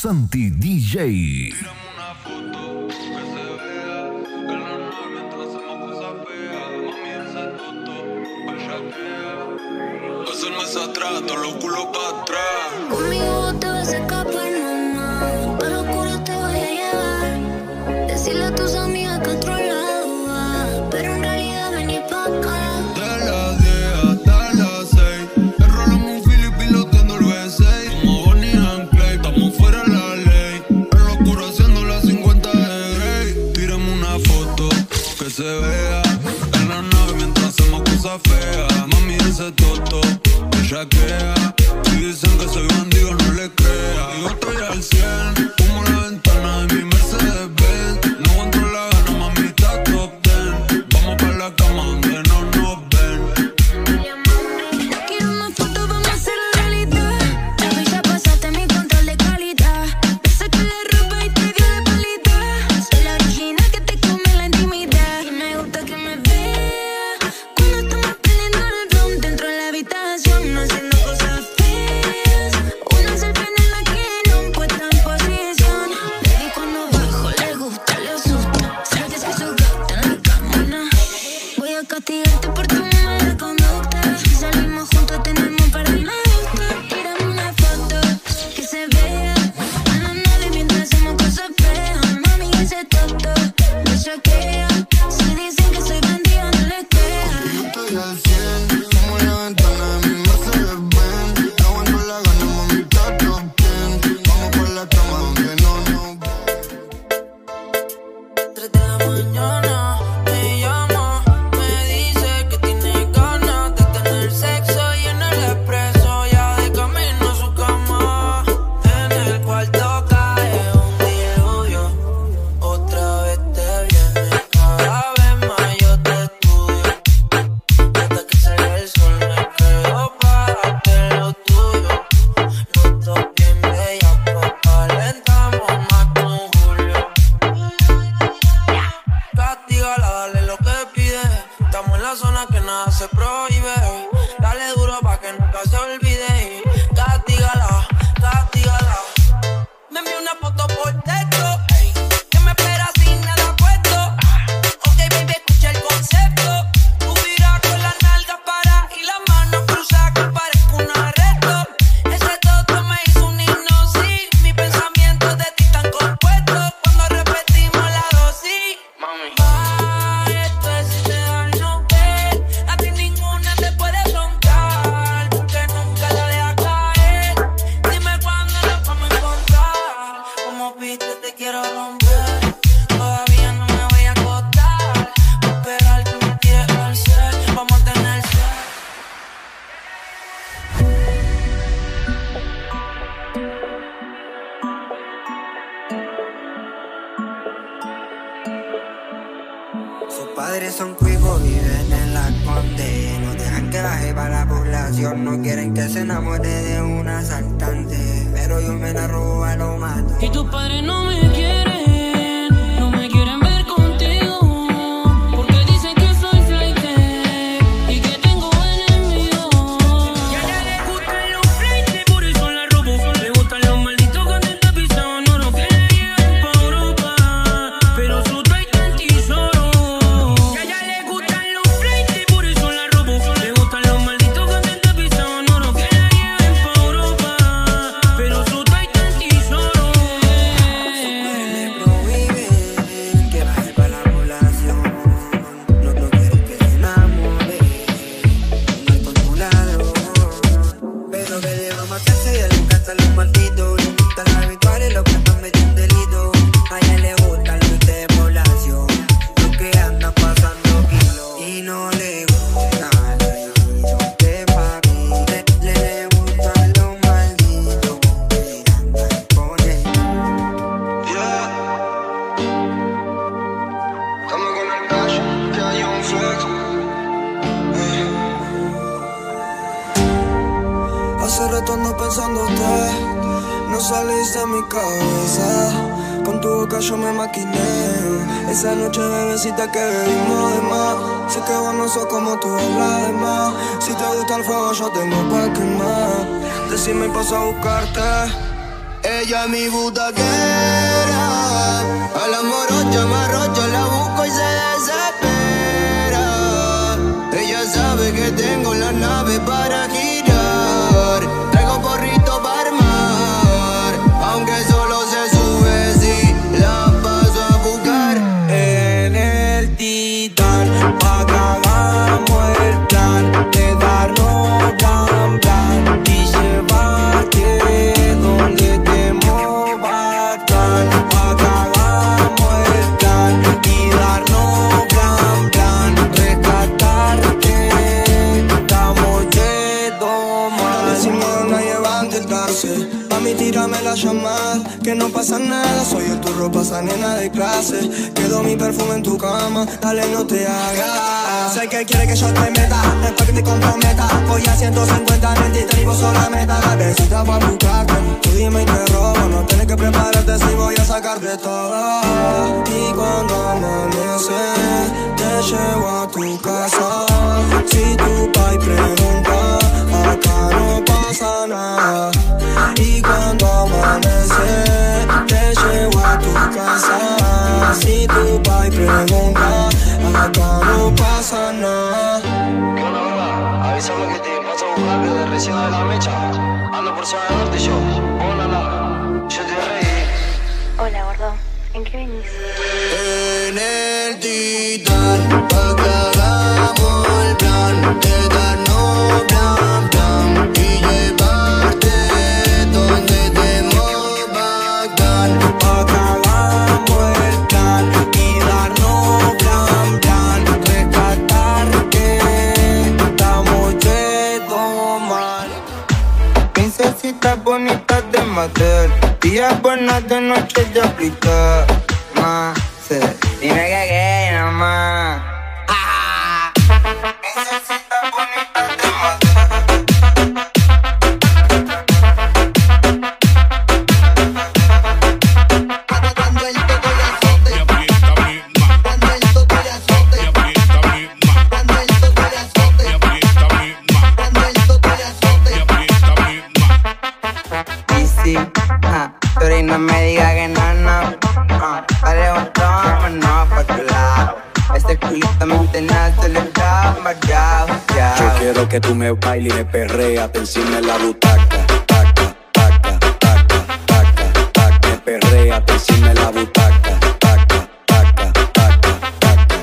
Santi DJ. Tírame una foto que se vea en la nave mientras hacemos cosas feas. Mami, ese toto, bellaquea. Hacerme ese atrás, todos los culos para atrás. Conmigo te vas a escapar, mamá. Para oscuro te voy a llevar. Decirle a tus amigas que otro lado va, pero en realidad vení pa' acá. De las 10 hasta las 6 enrolamos un fili piloteando el V6. Como Bonnie and Clyde, estamos fuera de la ley. En lo oscuro haciendo las 50 de Grey. Tírame una foto que se vea en la nave mientras hacemos cosas feas. Mami, ese toto, bellaquea. Si dicen que soy bandido, no le crea. Yo estoy al 100, como la ventana de mi Mercedes Benz. No encuentro la gana, mami, está top 10. Vamos pa' la cama donde no nos ven. Quiero una foto, vamos a hacerlo realidad. Baby, ya pasaste mi control de calidad. Me saqué la ropa y te dio de palita. Soy la original que te come la intimidad. Y me gusta que me vea cuando estamos prendiendo el ron dentro de la habitación, no haciendo cosas feas. Una selfie en la que no puesta en posición. Baby, cuando bajo le gusta, le asusta. Sabes que su gata en la cama. Voy a castigarte por tu mala conducta. Si salimos juntos tenemos un par de me gusta. Tírame una foto que se vea en la nave mientras hacemos cosas feas. Mami, ese toto me choquea. Si dicen que soy bandido, no les crea. Estoy al 100, como la ventana de mi Mercedes Benz. No aguanto la gana, mami, está top 10. Vamos por la cama donde no nos ven. 3 de la mañana me llama, me dice que tiene ganas de tener sexo y en el expreso ya de camino a su cama. En el cuarto cae un diluvio, otra vez te viene, cada vez más yo te estudio. Hasta que salga el sol me quedo para darte lo tuyo. Los dos bien bellas, pa' calentamos más con Julio. Castígala, dale lo que pide. Estamos en la zona que nada se prohíbe. Dale duro pa' que nunca se olvide. Castígala, castígala. Me envió una foto por texto, que me espera sin nada puesto. Ok, baby, escucha el concepto. Tú miras con las nalgas para y las manos cruzadas que parezco un arresto. Ese toto me hizo un himno, sí. Mis pensamientos de ti están compuestos cuando repetimos la dosis. Mami. Esto es ideal, no ver. A ti ninguna te puede roncar, porque nunca la dejas caer. Dime cuándo nos vamos a encontrar. Como viste te quiero romper. Todavía no me voy a acostar. Voy a esperar que me tires al ser. Vamos a tener sexo. Sus padres son cuicos, viven en la Conde. No dejan que baje para la población. No quieren que se enamore de un asaltante. Pero yo me la robo a lo mato. Y tus padres no me quieren, no me quieren ver contigo, porque dicen que soy flaite y que tengo enemigos. Y a ella le gustan los fleites, por eso la robo. Le gustan los malditos cuando está pisando. No que le lleven pa' Europa, pero su taita el tesoro. Y a ella le gustan los fleites, por eso la robo. Le gustan los malditos cuando está pisando. No que le lleven pa' Europa, pero su taita el tesoro. Me prohíben que baje para la población. No quieren que se enamore. No hay controlador. Pero que le vamos a hacer si a él le encantan los malditos. Le gustan las habituales, los que están metiendo un delito. A ella le gustan los de población, los que andan pasando kilos. Y no le gustan los de papi. Le gustan los malditos que andan con él. Yeah. Estamos con el cash, que hay un flex. Hace rato ando pensándote, no saliste de mi cabeza. Con tu boca yo me maquiné. Esa noche, bebecita, que bebimos de más. Sé que vos no sos como tú las demás. Si te gusta el fuego, yo tengo pa' quemar. Decime y paso a buscarte. Ella mi butaquera, a la morocha marrocha la busco y se desespera. Ella sabe que tengo la nave para girar, traigo porrito para armar, aunque solo se sube si la paso a buscar. En el Titán, pa' que hagamos el plan de darnos plan, plan y llevarte donde estemos bacán. Pa' que hagamos el plan y darnos plan, plan, rescatarte, estamos yedo mal. Sin miedo nadie va a intentarse, pa' mí tírame la llamada, que no pasa nada, soy el turro, pasa nena de clase. Quedó mi perfume en tu cama, dale no te hagas. Sé que quiere que yo te meta, después que te comprometa. Voy a 150 en el y vos sola meta. La besita pa' buscarte, tú dime y te robo. No tienes que prepararte si voy a sacarte todo. Y cuando amanece, te llevo a tu casa. Si tu pai pregunta, acá no pasa nada. Y cuando amanece, te llevo a tu casa. Si tu pai pregunta, acá no pasa nada. ¿Qué onda, verdad? Avísame que te paso a buscar que de recién de la mecha. Ando por zona norte yo. Hola, yo te reí. Hola, gordo. ¿En qué venís? En el Titán, pa' que hagamos el plan de darnos plan, plan y llevarte donde estemos bacán. Pa' que hagamos el plan y darnos plan, plan, rescatarte, estamos yedo mal. Princesitas bonitas de Madrid, días buenas de noche de aplicar. Más, dime que qué nomás. Princesitas bonitas de Madrid. Pero no me diga que no, dale un tomo, no, pa' tu lado. Este culito me tenaz, se le da ya. Yo quiero que tú me bailes y me perreas, te encima en la butaca. Taca, taca, taca, taca, taca. Me perreas, te encima en la butaca. Taca, taca, taca, taca.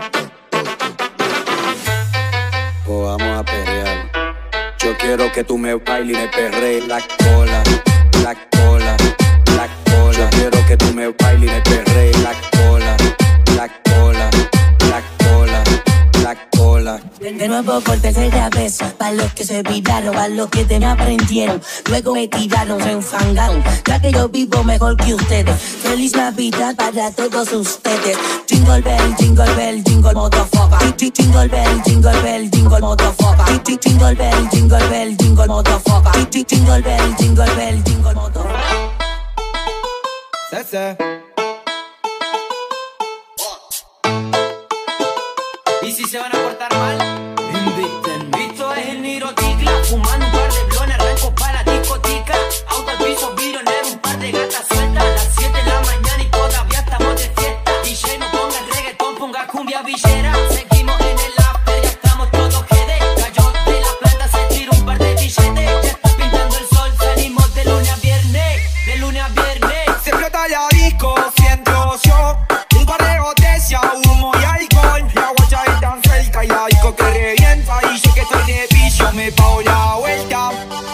Pues vamos a perrear. Yo quiero que tú me bailes y me perrees la cola, la cola, la cola. Yo quiero que tú me bailes y me perrees la cola, la cola, la cola, la cola. De nuevo por tercera vez, pa' los que se viraron, pa' los que te me aprendieron, luego me tiraron, se enfangaron, ya que yo vivo mejor que ustedes. Feliz Navidad para todos ustedes. Jingle bell, jingle motherfucker. Jingle bell, jingle motherfucker. Jingle bell, jingle motherfucker. Jingle bell, jingle motherfucker. Y si se van a portar mal, inviten. Visto es el Niro Ticla, fumando un par de blones, arranco para la discoteca. Auto al piso, vironero, un par de gatas sueltas. A las 7 de la mañana y todavía estamos de fiesta. DJ no ponga reggaetón, ponga cumbia villera. Seguimos en el after, ya estamos todos GD. Cayó de la planta, se tiró un par de billetes. Ya está pintando el sol, salimos de lunes a viernes. De lunes a viernes. Se explota la disco, siento yo un par de botellas, humo y alcohol. La guacha es tan cerca y la disco que revienta. Y yo que estoy de pillo me pago la vuelta.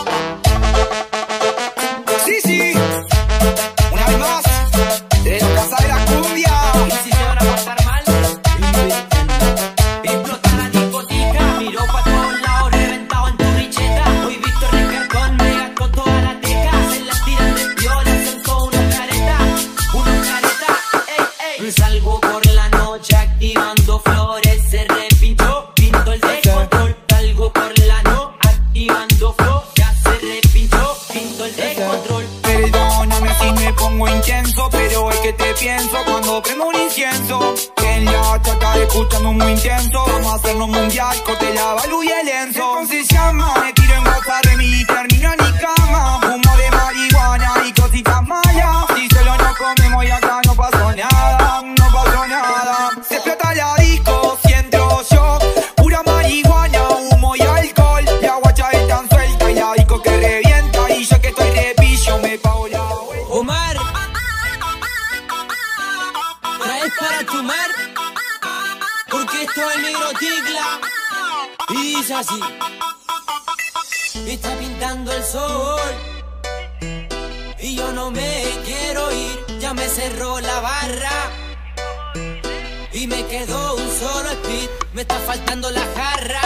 Sí, sí, una vez más, de la casa de la cumbia. Y si se van a portar mal, inventen. Explota la discoteca, miró pa' todos lados, reventado en tu bicheta. Hoy Víctor Ricarcón me gastó toda la teca. Se las tiran de viola, son todos unos caretas, ey, ey. Salgo por la noche activando flores, se repinchó, pinto el descontrol. Salgo por la noche activando flores, ya se repinchó, pinto el descontrol. Perdóname si me pongo intenso, pero es que te pienso cuando prendo un incienso. En la chata escuchando muy intenso, vamos a hacerlo mundial, corte la balu y el enzo. Entonces llama, me tiro en WhatsApp de mí, termino en mi cama. Humo de marihuana y cositas Esto es negro tigla y dice así. Está pintando el sol y yo no me quiero ir. Ya me cerró la barra y me quedó un solo speed. Me está faltando la jarra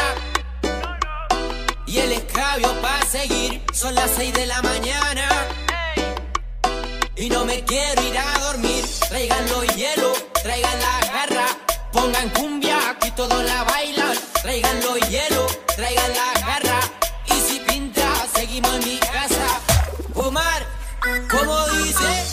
y el escabio para seguir. Son las 6 de la mañana y no me quiero ir a dormir. Traigan los hielos, traigan la jarra, pongan cumbia, aquí todos la bailan. Traigan los hielos, traigan la jarra, y si pinta, seguimos en mi casa. Omar, ¿cómo dice?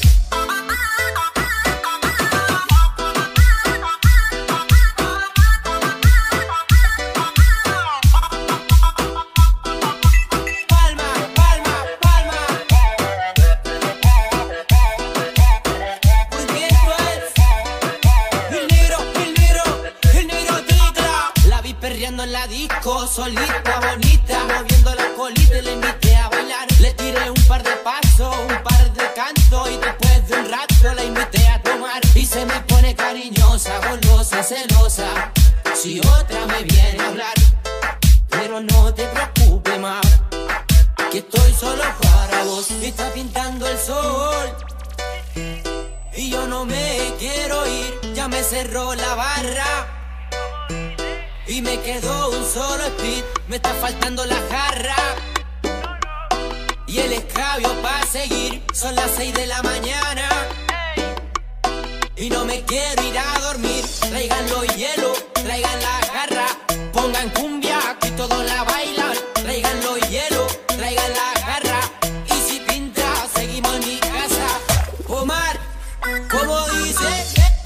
En la disco, solita, bonita, moviendo la colita y le invité a bailar. Le tiré un par de pasos, un par de cantos y después de un rato la invité a tomar. Y se me pone cariñosa, golosa, celosa, si otra me viene a hablar. Pero no te preocupes más, que estoy solo para vos. Está pintando el sol y yo no me quiero ir. Ya me cerró la barra y me quedó un solo speed. Me está faltando la jarra y el escabio para seguir. Son las 6 de la mañana y no me quiero ir a dormir. Traigan los hielos, traigan la jarra, pongan cumbia, aquí todos la bailan. Traigan los hielos, traigan la jarra, y si pinta, seguimos en mi casa. Omar, ¿cómo dice?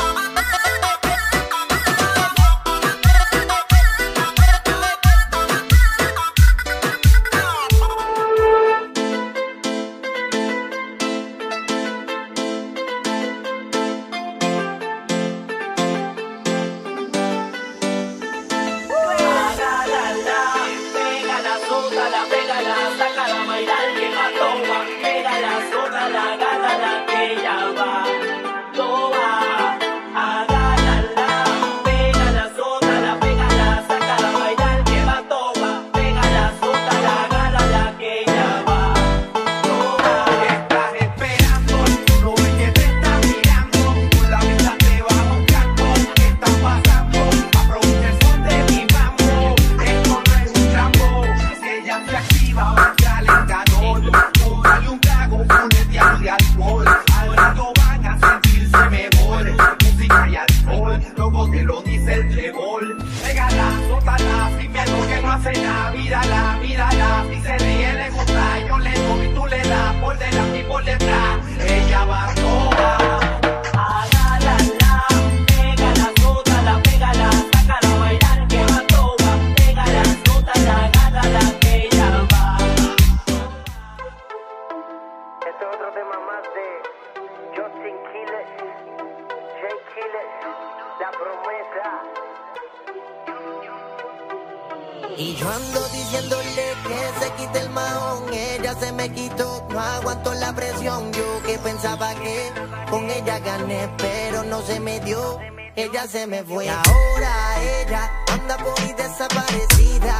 Y yo ando diciéndole que se quite el mahón. Ella se me quitó, no aguanto la presión. Yo que pensaba que con ella gané, pero no se me dio. Ella se me fue. Y ahora ella anda por ahí desaparecida.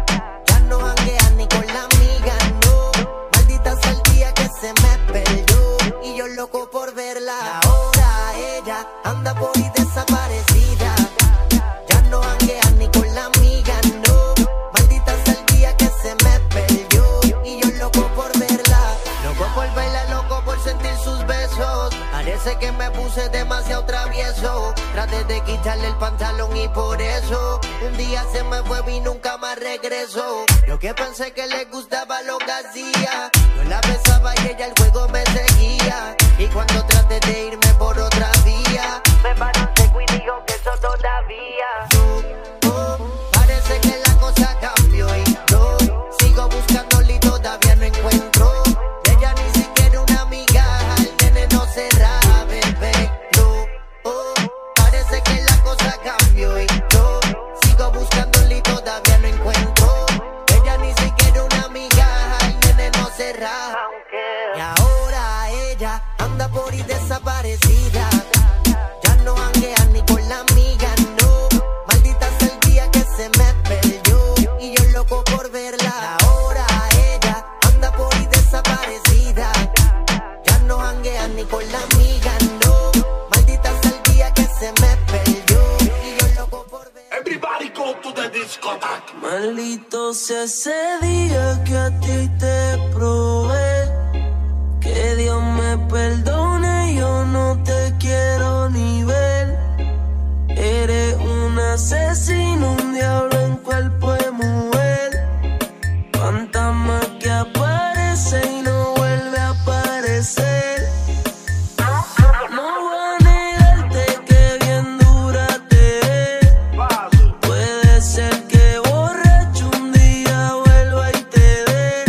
Ya no janguea ni con la amiga, no. Maldita sea el día que se me perdió y yo loco por verla. Y ahora ella anda por ahí desaparecida. Ya no janguea ni con la amiga, no. Maldita sea el día que se me perdió y yo loco por verla. Loco por verla, loco por sentir sus besos. Parece que me puse demasiado travieso. Traté de quitarle el pantalón y por eso un día se me fue y nunca más regresó. Yo que pensé que le gustaba lo que hacía, yo la besaba y ella el juego me seguía. Y cuando traté de irme por otra vía, me paró en seco y dijo que eso todavía. Parece que la cosa cambió y yo sigo buscándole y todavía no encuentro. Ella ni siquiera una amiga, al nene no cerra, bebé, no. Parece que la cosa cambió y yo sigo buscándole y todavía no encuentro. Ella ni siquiera una amiga, al nene no cerra. Y ahora ella anda por ni con la amiga, no. Maldita sea el día que se me perdió. Y yo loco por ver. Everybody go to the discotheque. Maldito sea ese día que a ti te probé. Que Dios me perdone, yo no te quiero ni ver. Eres un asesino, un diablo en cuerpo de mujer. Fantasma que aparece y no vuelve a aparecer. No voy a negarte que bien dura te es. Puede ser que borracho un día vuelva y te dé.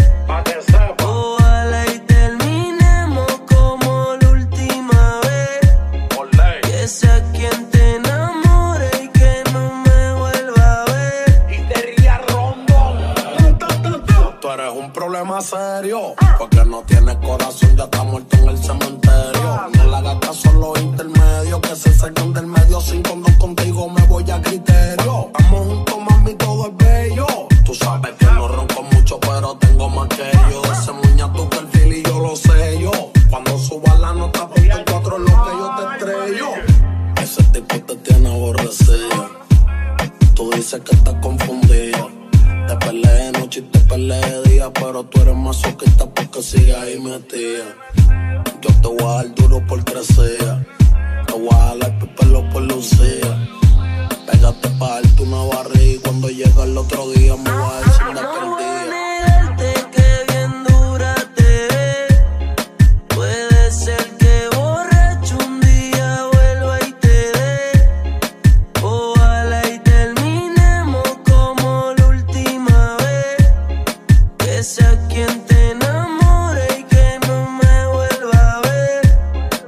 Ojalá y terminemos como la última vez. Que sea quien te enamore y que no me vuelva a ver. Y te ría rondón. Tú eres un problema serio, porque no tienes corazón, ya está muerto en el cementerio. No le hagas caso a los intermedios, que se sacan del medio. Sin condón contigo me voy a criterio. Estamos juntos, mami, todo es bello. Tú sabes que no ronco mucho, pero tengo más que yo. Ese muña tu perfil y yo lo sé yo. Cuando suba la nota, ponte el 4 es lo que yo te estrello. Ese tipo te tiene aborrecida. Tú dices que estás confundida. Te peleé de noche y te peleé de día, pero tú eres masoquista porque sigues ahí metida. Yo te voy a dar duro por crecer. Te voy a jalar el pelo por lucía. Pégate pa' darte una barriga y cuando llega el otro día me voy a decir de aquel día. Que bien dura te es. Puede ser que borracho un día vuelva y te dé. Ojalá y terminemos como la última vez. Que sea quien te enamore y que no me vuelva a ver.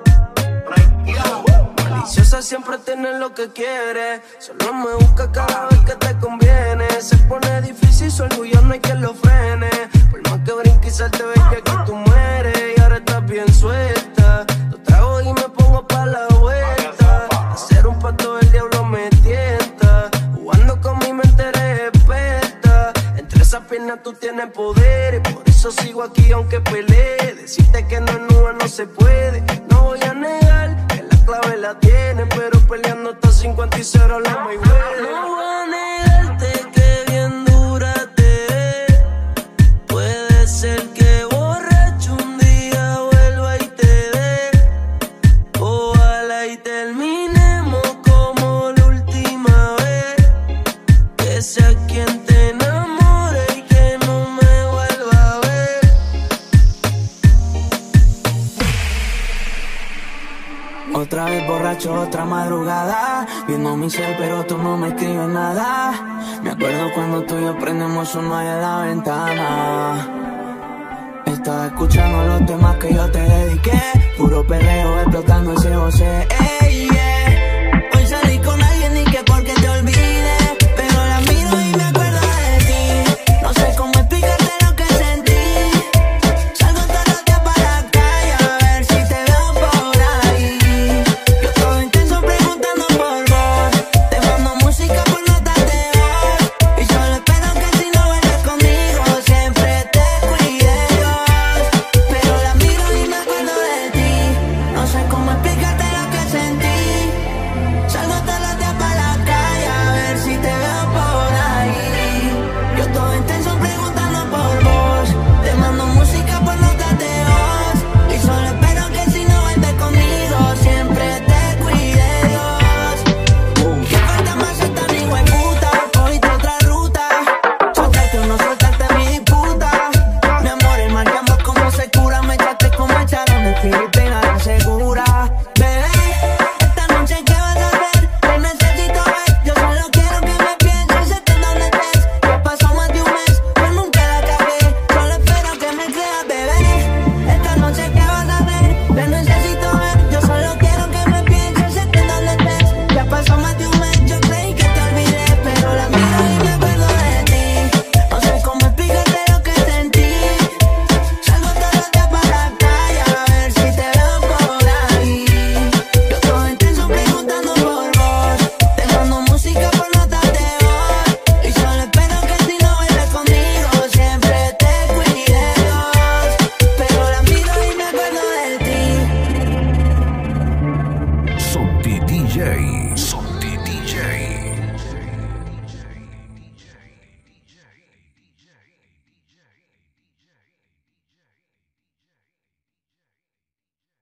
Maliciosa siempre tiene lo que quiere. Solo me busca cada vez que te conviene. Se pone difícil, su orgullo no hay quien lo frene. Por más que brinque y salte, baby, aquí tú mueres. Y ahora estás bien suelta. Lo trago y me pongo pa' la vuelta. Hacer un pacto del diablo me tienta. Jugando con mi mente eres experta. Entre esas piernas tú tienes poder. Y por eso sigo aquí aunque pelee. Decirte que no es nube no se puede. No voy a negar que la clave la tiene, pero peleando hasta 50 y 0 la muy buena. No voy a negarte que bien dura te es. Puede ser que borracho un día vuelva y te dé. Ojalá y terminemos como la última vez. Que sea quien te enamore y que no me vuelva a ver. Otra vez borracho, otra madrugada, viendo mi cel pero tú no me escribes nada. Me acuerdo cuando tú y yo prendemos uno ahí en la ventana. Estaba escuchando los temas que yo te dediqué, puro perreo explotando ese José. Ey,